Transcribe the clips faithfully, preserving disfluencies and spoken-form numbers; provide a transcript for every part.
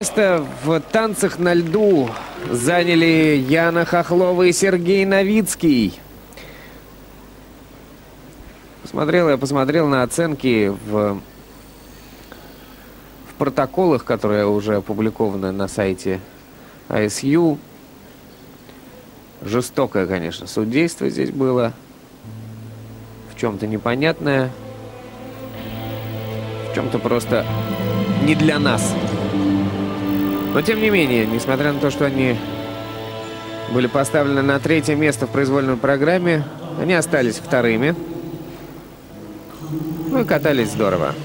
Место в танцах на льду заняли Яна Хохлова и Сергей Новицкий. Посмотрел я посмотрел на оценки в, в протоколах, которые уже опубликованы на сайте ай эс ю. Жестокое, конечно, судейство здесь было. В чем-то непонятное. В чем-то просто не для нас. Но, тем не менее, несмотря на то, что они были поставлены на третье место в произвольной программе, они остались вторыми. Ну и катались здорово.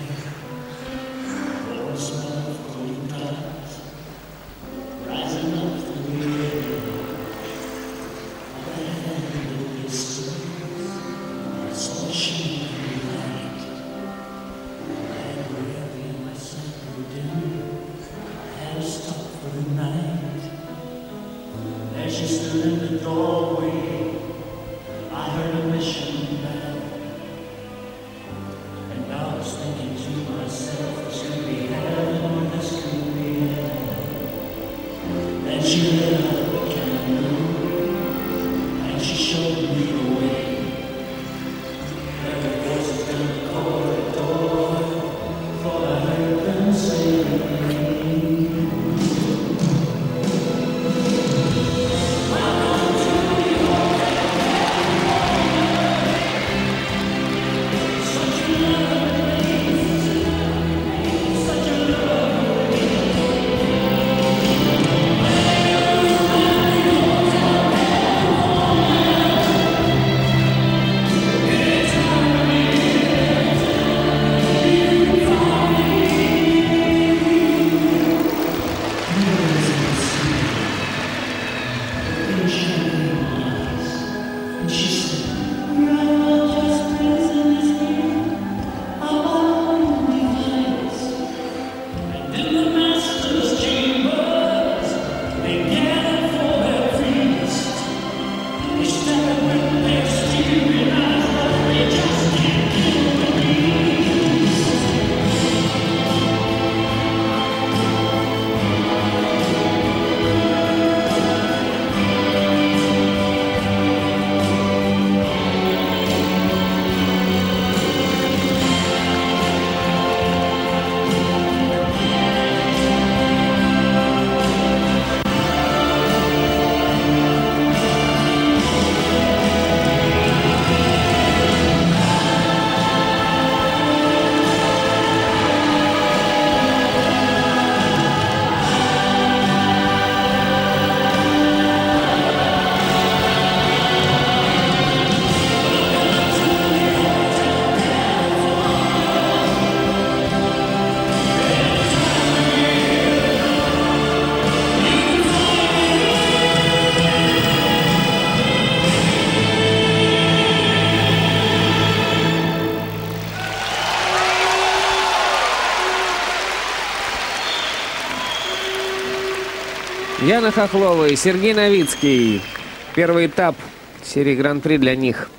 Яна Хохлова и Сергей Новицкий. Первый этап серии Гран-при для них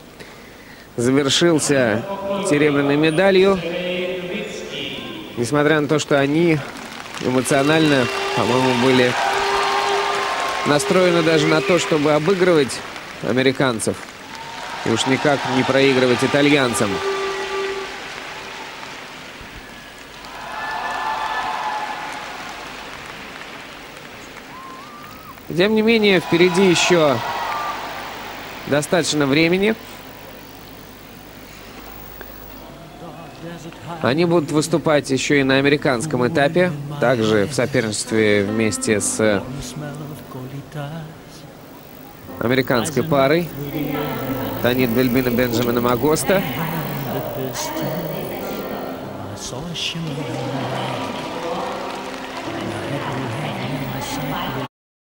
завершился серебряной медалью. Несмотря на то, что они эмоционально, по-моему, были настроены даже на то, чтобы обыгрывать американцев. И уж никак не проигрывать итальянцам. Тем не менее, впереди еще достаточно времени. Они будут выступать еще и на американском этапе, также в соперничестве вместе с американской парой Танит Бельбин и Бенджамином Агоста.